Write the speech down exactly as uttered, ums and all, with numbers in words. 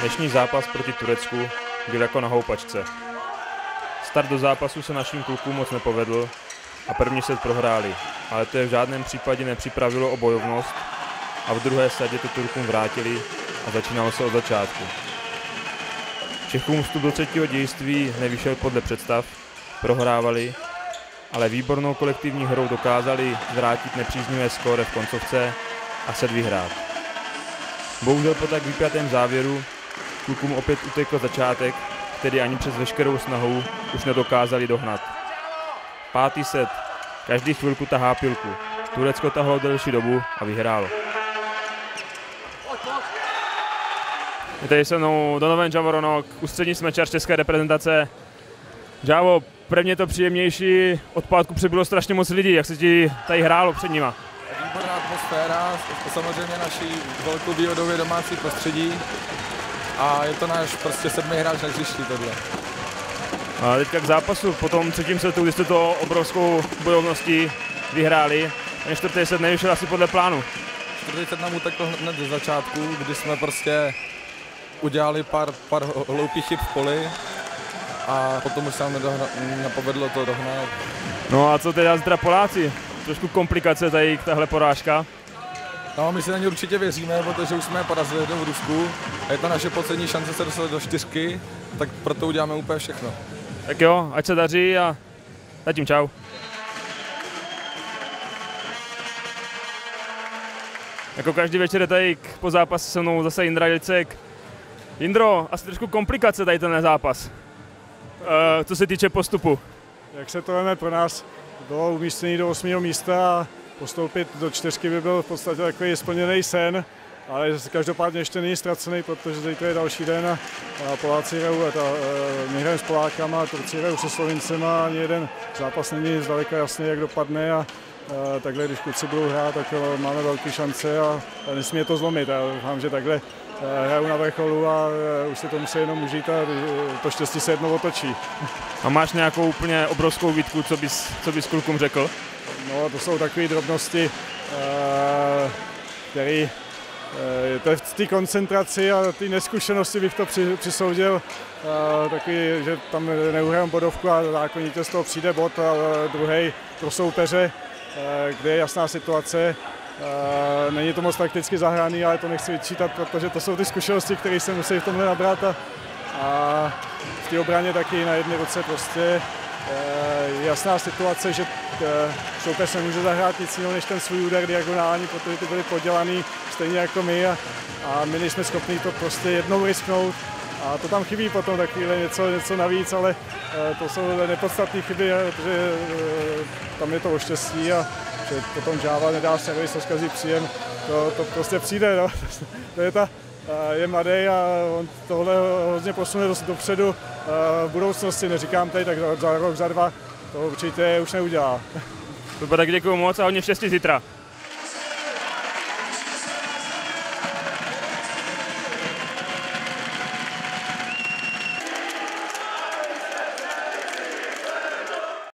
Dnešní zápas proti Turecku byl jako na houpačce. Start do zápasu se našim klukům moc nepovedl a první set prohráli, ale to je v žádném případě nepřipravilo o bojovnost a v druhé sadě to Turkům vrátili a začínalo se od začátku. Čechům vstup do třetího dějství nevyšel podle představ, prohrávali, ale výbornou kolektivní hrou dokázali zvrátit nepříznivé skóre v koncovce a set vyhrát. Bohužel po tak vypjatém závěru klukům opět utekl začátek, který ani přes veškerou snahu už nedokázali dohnat. Pátý set. Každý chvilku tahá pilku. Turecko tahlo delší dobu a vyhrálo. Je tady se mnou Donovan Javoronok, ústřední smečař české reprezentace. Javo, pro mě to příjemnější, od pátku přibylo strašně moc lidí, jak se ti tady hrálo před nima? Výborná atmosféra, samozřejmě naší velkou výhodou je domácí prostředí a je to náš prostě sedmý hráč na hřišti tohle. A teďka k zápasu, po tom třetím setu, kdy jste to obrovskou bojovností vyhráli, ten čtvrtý set nevyšel asi podle plánu. Čtvrtý set nám utekl hned ze začátku, kdy jsme prostě udělali pár, pár hloupých chyb v poli a potom už se nám nepovedlo to dohnat. No a co teda zda Poláci? Trošku komplikace tady tahle porážka. No, my si na ně určitě věříme, protože už jsme je porazili jednou v Rusku a je to naše poslední šance se dostat do čtyřky, tak proto uděláme úplně všechno. Tak jo, ať se daří a zatím čau. Jako každý večer je tady po zápase se mnou zase Jindra Jilcek. Jindro, asi trošku komplikace tady ten zápas, e, co se týče postupu. Jak se to veme pro nás, bylo umístění do osmého místa a postoupit do čtyřky by byl v podstatě takový splněný sen, ale každopádně ještě není ztracený, protože zítra je další den a, a Poláci hrajou, a ta, my hrajeme s Polákama, Turci hrajou se Slovincema, ani jeden zápas není zdaleka jasný, jak dopadne a, a takhle, když kluci budou hrát, tak máme velké šance a, a nesmí to zlomit. Já doufám, že takhle hrajou na vrcholu a už se to musí jenom užít a to štěstí se jednou otočí. A máš nějakou úplně obrovskou výtku, co bys, co bys klukům řekl? No, to jsou takové drobnosti, které to je v té koncentraci a té neskušenosti bych to při, přisoudil. Takový, že tam neuhrajeme bodovku a zákonitě z toho přijde bod a druhý pro soupeře, kde je jasná situace. Není to moc takticky zahraný, ale to nechci vyčítat, protože to jsou ty zkušenosti, které se musí v tomhle nabrat a, a v té obraně taky na jedné ruce prostě je jasná situace, že soupeř se může zahrát nic jiného než ten svůj úder diagonální, protože ty byly podělaný stejně jako my a, a my nejsme schopni to prostě jednou risknout. A to tam chybí potom takovýhle něco, něco navíc, ale to jsou nepodstatné chyby, protože tam je to o štěstí a že potom Java nedá servis a zkazí příjem, to, to prostě přijde, no. To je, ta, je mladý a on tohle hodně posune dopředu v budoucnosti, neříkám tady, tak za rok, za dva, to určitě už neudělá. Super, tak děkuju moc a hodně štěstí zítra.